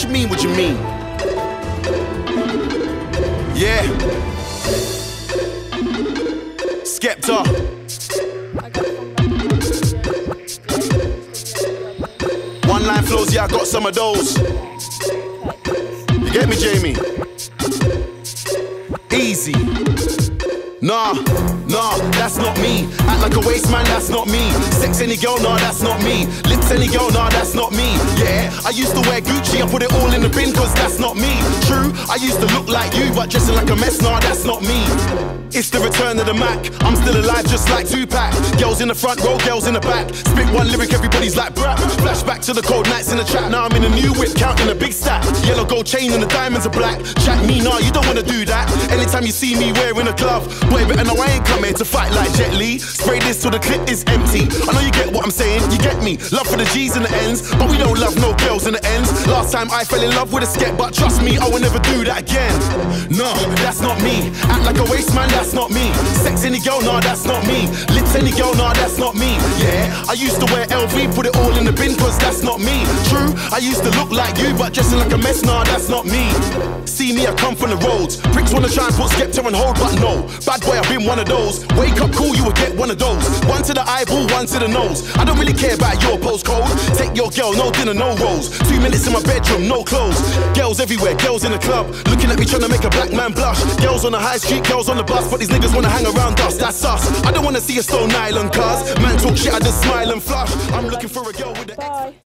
What you mean, what you mean? Yeah. Skepta. One line flows, yeah, I got some of those. You get me, Jamie? Easy. Nah, that's not me. Act like a waste man, that's not me. Sex any girl, nah, that's not me. Lips any girl, nah, that's not me. Yeah, I used to wear Gucci, I put it all in the bin, cause that's not me. True, I used to look like you, but dressing like a mess, nah, that's not me. It's the return of the Mac. I'm still alive just like Tupac. Girls in the front row, girls in the back. Spit one lyric, everybody's like brap. Flashback to the cold nights in the trap. Now I'm in a new whip, counting a big stack. Yellow gold chain and the diamonds are black. Chat me, nah, you don't wanna do that. Anytime you see me wearing a glove, boy, better know I ain't come here to fight like Jet Li. Spray this till the clip is empty. I know you get what I'm saying, you get me. Love for the G's and the N's, but we don't love no girls in the ends. Last time I fell in love with a skep, but trust me, I will never do that again. No, that's not me. Act like a waste man, that's not me. Sex any girl, nah, that's not me. Lips any girl, nah, that's not me. Yeah, I used to wear LV, put it all in the bin, cause that's not me. True, I used to look like you, but dressing like a mess, nah, that's not me. See me, I come from the roads. Pricks wanna try and put Skepta on hold, but no. Bad boy, I've been one of those. Wake up cool, you will get one of those. One to the eyeball, one to the nose. I don't really care about your postcode. Take your girl, no dinner, no rolls. 2 minutes in my bedroom, no clothes. Girls everywhere, girls in the club, looking at me trying to make a black man blush. Girls on the high street, girls on the bus, but these niggas wanna hang around us, that's us. I don't wanna see a Stone Island cuz man talk shit, I just smile and flush. I'm looking for a girl with the